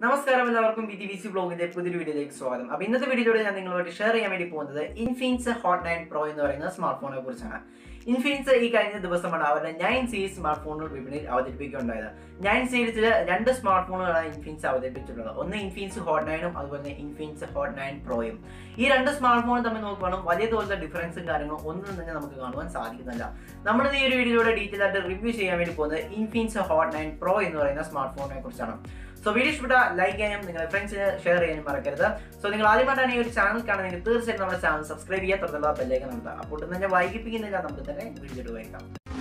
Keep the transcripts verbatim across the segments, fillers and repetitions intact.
നമസ്കാരം എല്ലാവർക്കും B T V C ബ്ലോഗിന്റെ പുതിയൊരു വീഡിയോയിലേക്ക് സ്വാഗതം. അപ്പോൾ ഇന്നത്തെ വീഡിയോയിലൂടെ ഞാൻ നിങ്ങളുമായിട്ട് ഷെയർ ചെയ്യാൻ വേണ്ടി പോകുന്നത് ഇൻഫിനിക്സ് ഹോട്ട് നയൻ പ്രോ എന്ന് പറയുന്ന സ്മാർട്ട് ഫോണിനെ കുറിച്ചാണ്. ഇൻഫിനിക്സ് ഈ കഴിഞ്ഞ ദിവസമാണ് അവരുടെ നയൻ സീരീസ് സ്മാർട്ട് ഫോണുകൾ വിപണിയിൽ അവതരിപ്പിക്കുകയുണ്ടായത്. നയൻ സീരീസിൽ രണ്ട് സ്മാർട്ട് ഫോണുകളാണ് ഇൻഫിനിക്സ് അവതരിപ്പിച്ചിട്ടുള്ളത്. ഒന്ന് ഇൻഫിനിക്സ് ഹോട്ട് നയനും അതുപോലെ തന്നെ ഇൻഫിനിക്സ് ഹോട്ട് നയൻ പ്രോയും. ഈ രണ്ട് സ്മാർട്ട് ഫോണും തമ്മിൽ നോക്കുകയാണെങ്കിൽ വലിയ തോതിലുള്ള ഡിഫറൻസും കാര്യങ്ങളും ഒന്നും തന്നെ നമുക്ക് കാണുവാൻ സാധിക്കുന്നില്ല. നമ്മൾ ഈ ഒരു വീഡിയോയിലൂടെ ഡീറ്റെയിൽ ആയിട്ട് റിവ്യൂ ചെയ്യാൻ വേണ്ടി പോകുന്നത് ഇൻഫിനിക്സ് ഹോട്ട് നയൻ പ്രോ എന്ന് പറയുന്ന സ്മാർട്ട് ഫോണിനെ കുറിച്ചാണ്. സോ വീഡിയോ ഇഷ്ടപ്പെട്ട ലൈക്ക് ചെയ്യാനും നിങ്ങളുടെ ഫ്രണ്ട്സിന് ഷെയർ ചെയ്യാനും മറക്കരുത്. സോ നിങ്ങൾ ആദ്യമായിട്ടാണ് ഈ ഒരു ചാനൽ കാണുന്നെങ്കിൽ തീർച്ചയായിട്ടും നമ്മുടെ ചാനൽ സബ്സ്ക്രൈബ് ചെയ്യാൻ തുടർന്നുള്ള ബെല്ലേക്ക് നൽകുക. അപ്പോൾ തന്നെ വൈകിപ്പിക്കുന്നില്ല, നമുക്ക് തന്നെ വീഡിയോ വയ്ക്കാം.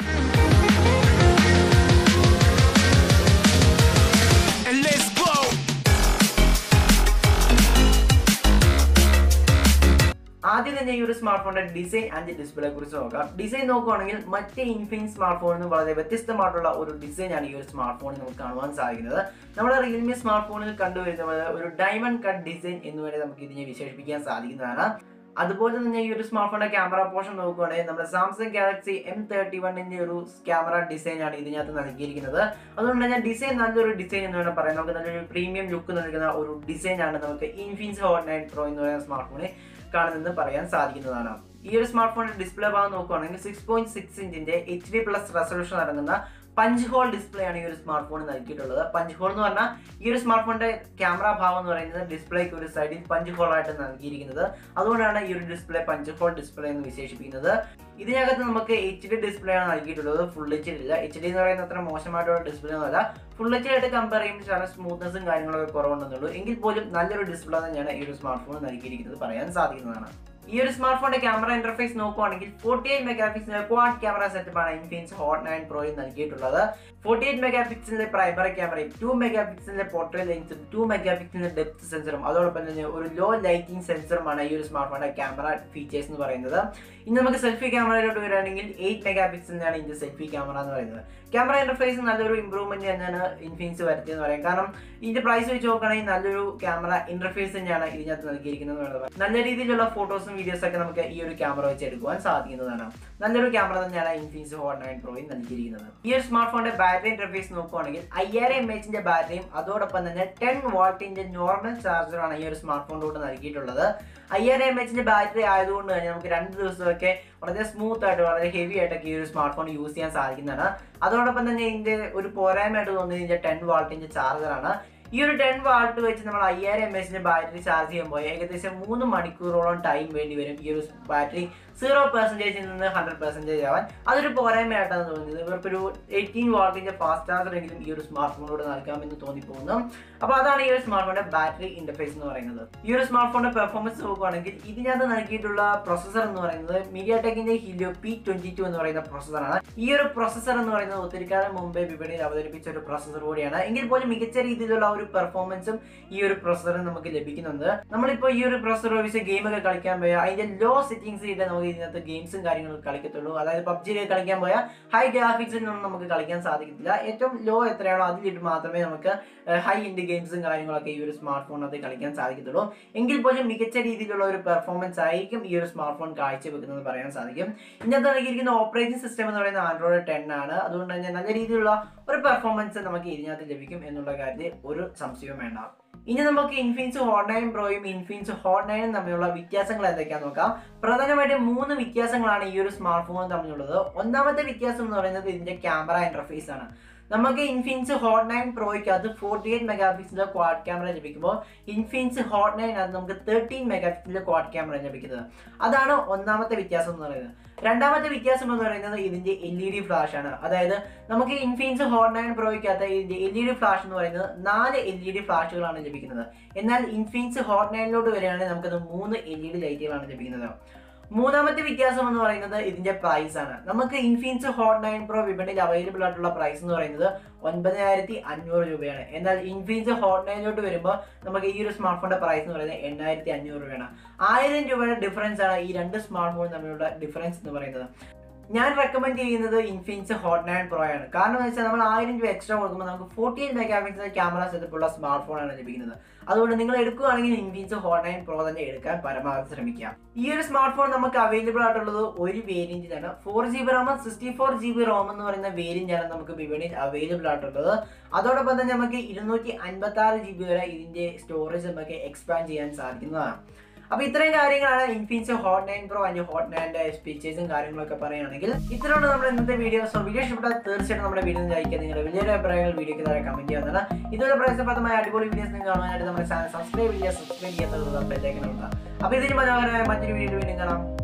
ആദ്യം തന്നെ ഈ ഒരു സ്മാർട്ട് ഫോണിന്റെ ഡിസൈൻ ആൻഡ് ഡിസ്പ്ലേ കുറിച്ച് നോക്കാം. ഡിസൈൻ നോക്കുകയാണെങ്കിൽ മറ്റേ ഇൻഫിനിക്സ് സ്മാർട്ട് ഫോണിൽ നിന്ന് വളരെ വ്യത്യസ്തമായിട്ടുള്ള ഒരു ഡിസൈനാണ് ഈ ഒരു സ്മാർട്ട് ഫോണിൽ നമുക്ക് കാണുവാൻ സാധിക്കുന്നത്. നമ്മുടെ റിയൽമി സ്മാർട്ട് ഫോണിൽ കണ്ടുവരുന്നത് ഒരു ഡയമണ്ട് കട്ട് ഡിസൈൻ എന്ന് വേണ്ടി നമുക്ക് ഇതിനെ വിശേഷിപ്പിക്കാൻ സാധിക്കുന്നതാണ്. അതുപോലെ തന്നെ ഈ ഒരു സ്മാർട്ട് ഫോണിന്റെ ക്യാമറ പോർഷൻ നോക്കുകയാണെങ്കിൽ നമ്മുടെ സാംസങ് ഗാലക്സി എം തേർട്ടി വണ്ണിന്റെ ഒരു ക്യാമറ ഡിസൈൻ ആണ് ഇതിനകത്ത് നൽകിയിരിക്കുന്നത്. അതുകൊണ്ട് തന്നെ ഡിസൈൻ നല്ലൊരു ഡിസൈൻ എന്ന് വേണം പറയാം. നമുക്ക് നല്ലൊരു പ്രീമിയം ലുക്ക് നൽകുന്ന ഒരു ഡിസൈൻ ആണ് നമുക്ക് ഇൻഫിനിക്സ് ഹോട്ട് നയൻ പ്രോ എന്ന് പറയുന്ന സ്മാർട്ട് ഫോണിൽ കാണുന്നത് പറയാൻ സാധിക്കുന്നതാണ്. ഈ ഒരു സ്മാർട്ട് ഫോണിന്റെ ഡിസ്പ്ലേ ഭാഗം നോക്കുകയാണെങ്കിൽ സിക്സ് പോയിന്റ് സിക്സ് ഇഞ്ചിന്റെ എച്ച് ഡി പ്ലസ് റെസൊല്യൂഷൻ അടങ്ങുന്ന പഞ്ച് ഹോൾ ഡിസ്പ്ലേ ആണ് ഈ ഒരു സ്മാർട്ട് ഫോൺ നൽകിയിട്ടുള്ളത്. പഞ്ച് ഹോൾ എന്ന് പറഞ്ഞാൽ ഈ ഒരു സ്മാർട്ട് ഫോണിന്റെ ക്യാമറ ഭാഗം എന്ന് പറയുന്നത് ഡിസ്പ്ലേക്ക് ഒരു സൈഡിൽ പഞ്ച് ഹോൾ ആയിട്ട് നൽകിയിരിക്കുന്നത്. അതുകൊണ്ടാണ് ഈ ഒരു ഡിസ്പ്ലേ പഞ്ച് ഹോൾ ഡിസ്പ്ലേ എന്ന് വിശേഷിപ്പിക്കുന്നത്. ഇതിനകത്ത് നമുക്ക് എച്ച് ഡി ഡിസ്പ്ലേ ആണ് നൽകിയിട്ടുള്ളത്, ഫുൾ എച്ച് ഡി ഇല്ല. എച്ച് ഡി എന്ന് പറയുന്നത് അത്ര മോശമായിട്ടുള്ള ഡിസ്പ്ലേ ഒന്നുമല്ല. ഫുൾ എച്ച് ഡി ആയിട്ട് കമ്പയർ ചെയ്യുമ്പോൾ ചില സ്മൂത്ത്നെസ്സും കാര്യങ്ങളൊക്കെ കുറവുണ്ടെന്നുള്ളൂ. എങ്കിൽ പോലും നല്ലൊരു ഡിസ്പ്ലേ തന്നെയാണ് ഈ ഒരു സ്മാർട്ട് ഫോൺ നൽകിയിരിക്കുന്നത് പറയാൻ സാധിക്കുന്നതാണ്. ഈ ഒരു സ്മാർട്ട് ഫോണിന്റെ ക്യാമറ ഇന്റർഫേസ് നോക്കുകയാണെങ്കിൽ ഫോർട്ടി എയ്റ്റ് മെഗാ പിക്സലിന്റെ ക്വാഡ് ക്യാമറ സെറ്റപ്പ് ആണ് ഇൻഫിനിക്സ് ഹോട്ട് നയൻ പ്രോയിൽ നൽകിയിട്ടുള്ളത്. ഫോർട്ടി എയ്റ്റ് മെഗാ പിക്സലിന്റെ പ്രൈമറി ക്യാമറയും ടു മെഗാ പിക്സലിന്റെ പോർട്രേറ്റ് ലെൻസും ടു മെഗാ പിക്സലിന്റെ ഡെപ്ത് സെൻസറും അതോടൊപ്പം തന്നെ ഒരു ലോ ലൈറ്റിംഗ് സെൻസറുമാണ് ഈ ഒരു സ്മാർട്ട് ഫോണിന്റെ ക്യാമറ ഫീച്ചേഴ്സ് എന്ന് പറയുന്നത്. ഇനി നമുക്ക് സെൽഫി ക്യാമറയിലോട്ട് വരികയാണെങ്കിൽ എയ്റ്റ് മെഗാ പിക്സലിനാണ് ഇതിന്റെ സെൽഫി ക്യാമറ എന്ന് പറയുന്നത്. ക്യാമറ ഇന്റർഫേസ് നല്ലൊരു ഇംപ്രൂവ്മെന്റ് തന്നെയാണ് ഇൻഫിനിക്സ് വരുത്തിയെന്ന് പറയാം. കാരണം ഇതിന്റെ പ്രൈസ് വെച്ച് നോക്കുകയാണെങ്കിൽ നല്ലൊരു ക്യാമറ ഇന്റർഫേസ് തന്നെയാണ് ഇതിനകത്ത് നൽകിയിരിക്കുന്നത്. നല്ല രീതിയിലുള്ള ഫോട്ടോസും വീഡിയോസും ഒക്കെ നമുക്ക് ഈ ഒരു ക്യാമറ വെച്ച് എടുക്കുവാൻ സാധിക്കുന്നതാണ്. നല്ലൊരു ക്യാമറ തന്നെയാണ് ഇൻഫിനിക്സ് ഹോട്ട് നയൻ പ്രോയിൽ നൽകിയിരിക്കുന്നത്. ഈ ഒരു സ്മാർട്ട് ഫോണിന്റെ ബാറ്ററി ഇന്റർഫേസ് നോക്കുകയാണെങ്കിൽ അയ്യായിരം എം എച്ചിന്റെ ബാറ്ററിയും അതോടൊപ്പം തന്നെ ടെൻ വാട്ടിന്റെ നോർമൽ ചാർജറാണ് ഈ ഒരു സ്മാർട്ട് ഫോണിലോട്ട് നൽകിയിട്ടുള്ളത്. അയ്യായിരം എം എച്ചിന്റെ ബാറ്ററി ആയതുകൊണ്ട് തന്നെ നമുക്ക് രണ്ട് ദിവസമൊക്കെ വളരെ സ്മൂത്ത് ആയിട്ട് വളരെ ഹെവി ആയിട്ടൊക്കെ ഈ ഒരു സ്മാർട്ട് ഫോൺ യൂസ് ചെയ്യാൻ സാധിക്കുന്നതാണ്. അതോടൊപ്പം തന്നെ ഇതിന്റെ ഒരു പോരായ്മയായിട്ട് തോന്നുന്നത് ഇതിന്റെ ടെൻ വാട്ടിന്റെ ചാർജറാണ്. ഈ ഒരു ടെൻ വാട്ട് വെച്ച് നമ്മൾ അയ്യായിരം എം എച്ചിന്റെ ബാറ്ററി ചാർജ് ചെയ്യുമ്പോൾ ഏകദേശം മൂന്ന് മണിക്കൂറോളം ടൈം വേണ്ടി വരും ഈ ഒരു ബാറ്ററി സീറോ പെർസെന്റേജിൽ നിന്ന് ഹൺഡ്രഡ് പെർസെന്റേജ് ആവാൻ. അതൊരു പോരായ്മയായിട്ടാണ് തോന്നുന്നത്. ഇവർക്കൊരു എയ്റ്റീൻ വാട്ടിന്റെ ഫാസ്റ്റ് ചാർജർ എങ്കിലും ഈ ഒരു സ്മാർട്ട് ഫോണിലൂടെ നൽകാമെന്ന് തോന്നിപ്പോകുന്നു. അപ്പോൾ അതാണ് ഈ ഒരു സ്മാർട്ട് ഫോണിന്റെ ബാറ്ററി ഇന്റർഫേസ് എന്ന് പറയുന്നത്. ഈ ഒരു സ്മാർട്ട് ഫോണിന്റെ പെർഫോമൻസ് നോക്കുകയാണെങ്കിൽ ഇതിനകത്ത് നൽകിയിട്ടുള്ള പ്രൊസസർ എന്ന് പറയുന്നത് മീഡിയാടെക്കിന്റെ ഹീലിയോ പി ട്വന്റി ടു എന്ന് പറയുന്ന പ്രൊസസറാണ്. ഈ ഒരു പ്രൊസസർ എന്ന് പറയുന്നത് ഒത്തിരി കാലം മുമ്പേ വിപണിയിൽ അവതരിപ്പിച്ച ഒരു പ്രൊസസർ കൂടിയാണ്. എങ്കിൽ പോലും മികച്ച രീതിയിലുള്ള ഒരു പെർഫോമൻസും ഈ ഒരു പ്രൊസസറിൽ നമുക്ക് ലഭിക്കുന്നുണ്ട്. നമ്മളിപ്പോൾ ഈ ഒരു പ്രൊസസർ ഉപയോഗിച്ച് ഗെയിമൊക്കെ കളിക്കാൻ പോയാൽ അതിന്റെ ലോ സെറ്റിംഗ്സ് ഇട്ട് നമുക്ക് ഇതിനകത്ത് ഗെയിംസും കാര്യങ്ങളും കളിക്കത്തുള്ളൂ. അതായത് പബ്ജിയിലേക്ക് കളിക്കാൻ പോയാൽ ഹൈ ഗ്രാഫിക്സിലൊന്നും നമുക്ക് കളിക്കാൻ സാധിക്കത്തില്ല. ഏറ്റവും ലോ എത്രയാണോ അതിലിട്ട് മാത്രമേ നമുക്ക് ഹൈ ഇൻഡ് ഗെയിംസും കാര്യങ്ങളൊക്കെ ഈ ഒരു സ്മാർട്ട് ഫോണിനകത്ത് കളിക്കാൻ സാധിക്കത്തുള്ളൂ. എങ്കിൽ പോലും മികച്ച രീതിയിലുള്ള ഒരു പെർഫോമൻസ് ആയിരിക്കും ഈ ഒരു സ്മാർട്ട് ഫോൺ കാഴ്ചവെക്കുന്നത് പറയാൻ സാധിക്കും. ഇതിനകത്ത് നൽകിയിരിക്കുന്ന ഓപ്പറേറ്റിംഗ് സിസ്റ്റം എന്ന് പറയുന്നത് ആൻഡ്രോയിഡ് ടെൻ ആണ്. അതുകൊണ്ട് തന്നെ നല്ല രീതിയിലുള്ള ഒരു പെർഫോമൻസ് നമുക്ക് ഇതിനകത്ത് ലഭിക്കും എന്നുള്ള കാര്യത്തിൽ ഒരു സംശയവും വേണ്ട. ഇനി നമുക്ക് ഇൻഫിനിക്സ് ഹോട്ട് നയൻ പ്രോയും ഇൻഫിനിക്സ് ഹോട്ട് നയനും തമ്മിലുള്ള വ്യത്യാസങ്ങൾ എന്തൊക്കെയാണെന്ന് നോക്കാം. പ്രധാനമായിട്ടും മൂന്ന് വ്യത്യാസങ്ങളാണ് ഈ ഒരു സ്മാർട്ട് ഫോൺ തമ്മിലുള്ളത്. ഒന്നാമത്തെ വ്യത്യാസം എന്ന് പറയുന്നത് ഇതിന്റെ ക്യാമറ ഇന്റർഫേസ് ആണ്. നമുക്ക് ഇൻഫിനിക്സ് ഹോട്ട് നയൻ പ്രോയ്ക്ക് അത് ഫോർട്ടി എയ്റ്റ് മെഗാ പിക്സലിന്റെ ക്വാഡ് ക്യാമറ ലഭിക്കുമ്പോൾ ഇൻഫിനിക്സ് ഹോട്ട് നയൻ അത് നമുക്ക് തേർട്ടീൻ മെഗാ പിക്സലിന്റെ ക്വാഡ് ക്യാമറ ലഭിക്കുന്നത്. അതാണ് ഒന്നാമത്തെ വ്യത്യാസം എന്ന് പറയുന്നത്. രണ്ടാമത്തെ വ്യത്യാസം എന്ന് പറയുന്നത് ഇതിന്റെ എൽ ഇ ഡി ഫ്ലാഷ് ആണ്. അതായത് നമുക്ക് ഇൻഫിനിക്സ് ഹോട്ട് നയൻ പ്രോയ്ക്കകത്ത് ഇതിന്റെ എൽ ഇ ഡി ഫ്ലാഷ് എന്ന് പറയുന്നത് നാല് എൽ ഇ ഡി ഫ്ലാഷുകളാണ് ലഭിക്കുന്നത്. എന്നാൽ ഇൻഫിനിക്സ് ഹോട്ട് നയനിലോട്ട് വരികയാണെങ്കിൽ നമുക്കത് മൂന്ന് എൽ ഇ ഡി ലൈറ്റുകളാണ് ലഭിക്കുന്നത്. മൂന്നാമത്തെ വ്യത്യാസം എന്ന് പറയുന്നത് ഇതിന്റെ പ്രൈസ് ആണ്. നമുക്ക് ഇൻഫിനിക്സ് ഹോട്ട് നയൻ പ്രോ വിപണിയിൽ അവൈലബിൾ ആയിട്ടുള്ള പ്രൈസ് എന്ന് പറയുന്നത് ഒൻപതിനായിരത്തി അഞ്ഞൂറ് രൂപയാണ്. എന്നാൽ ഇൻഫിനിക്സ് ഹോട്ട് നയനിലോട്ട് വരുമ്പോൾ നമുക്ക് ഈ ഒരു സ്മാർട്ട് ഫോണിന്റെ പ്രൈസ് എന്ന് പറയുന്നത് എണ്ണായിരത്തി അഞ്ഞൂറ് രൂപയാണ്. ആയിരം രൂപയുടെ ഡിഫറൻസ് ആണ് ഈ രണ്ട് സ്മാർട്ട് ഫോൺ തമ്മിലുള്ള ഡിഫറൻസ് എന്ന് പറയുന്നത്. ഞാൻ റെക്കമെൻഡ് ചെയ്യുന്നത് ഇൻഫിനിക്സ് ഹോട്ട് നയൻ പ്രോ ആണ്. കാരണം എന്ന് വെച്ചാൽ നമ്മൾ ആയിരം രൂപ എക്സ്ട്രാ കൊടുക്കുമ്പോൾ നമുക്ക് forty eight mega pixel camera സെറ്റപ്പുള്ള സ്മാർട്ട് ഫോണാണ് ലഭിക്കുന്നത്. അതുകൊണ്ട് നിങ്ങൾ എടുക്കുകയാണെങ്കിൽ ഇൻഫിനിക്സ് ഹോട്ട് നയൻ പ്രോ തന്നെ എടുക്കാൻ പരമാവധി ശ്രമിക്കുക. ഈ ഒരു സ്മാർട്ട് ഫോൺ നമുക്ക് അവൈലബിൾ ആയിട്ടുള്ളത് ഒരു വേരിയന്റിലാണ്. Four G B RAM sixty four G B ROM എന്ന് പറയുന്ന വേരിയന്റാണ് നമുക്ക് വിപണിയിൽ അവൈലബിൾ ആയിട്ടുള്ളത്. അതോടൊപ്പം തന്നെ നമുക്ക് ഇരുന്നൂറ്റി അൻപത്തി ആറ് ജി ബി വരെ ഇതിന്റെ സ്റ്റോറേജ് നമുക്ക് എക്സ്പാൻഡ് ചെയ്യാൻ സാധിക്കുന്നതാണ്. അപ്പോൾ ഇത്രയും കാര്യങ്ങളാണ് ഇൻഫിനിക്സ് ഹോട്ട് നയൻ പ്രോ അല്ലെങ്കിൽ ഹോട്ട് നയൻ്റെ ഫീച്ചേഴ്സും കാര്യങ്ങളൊക്കെ പറയുകയാണെങ്കിൽ. ഇത്രയാണ് നമ്മുടെ ഇന്നത്തെ വീഡിയോ. സോ വീഡിയോ ഇഷ്ടപ്പെട്ടാൽ തീർച്ചയായിട്ടും നമ്മുടെ വീഡിയോ ലൈക്ക് നിങ്ങളുടെ വലിയൊരു അഭിപ്രായങ്ങൾ വീഡിയോക്ക് താഴെ കമന്റ് ചെയ്യുന്നതാണ്. ഇതുപോലെ പ്രയാസപ്രദമായ അടിപൊളി വീഡിയോസ് നിങ്ങൾ കാണാനായിട്ട് നമ്മുടെ ചാനൽ സബ്സ്ക്രൈബ് ചെയ്യുക. സബ്സ്ക്രൈബ് ചെയ്യാത്തത് ബെല്ലൈക്കൺ ഉണ്ടാകും. അപ്പോൾ ഇതിന് മനോഹരമായ മറ്റൊരു വീഡിയോ വീണ്ടും കാണാം.